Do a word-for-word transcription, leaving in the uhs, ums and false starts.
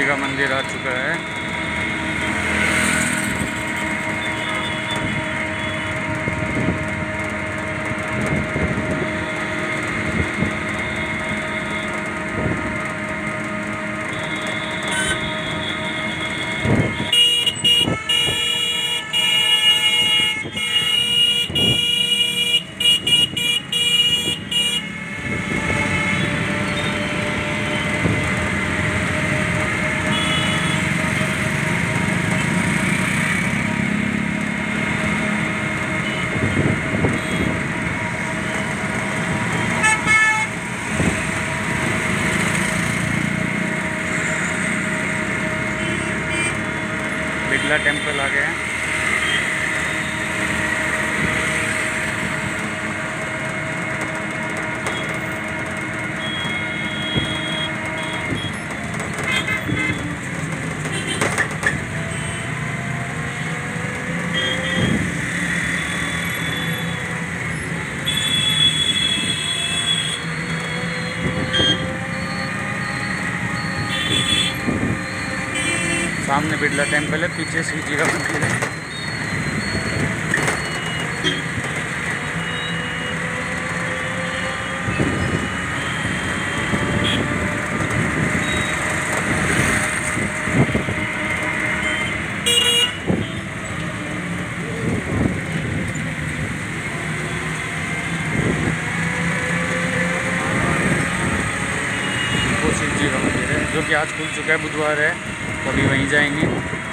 जी का मंदिर आ चुका है। बिरला टेम्पल आ गया है। सामने बिरला टेम्पल है, पीछे शिव जी का मंदिर है। वो शिव जी का मंदिर है जो कि आज खुल चुका है, बुधवार है, तो अभी वहीं जाएंगे।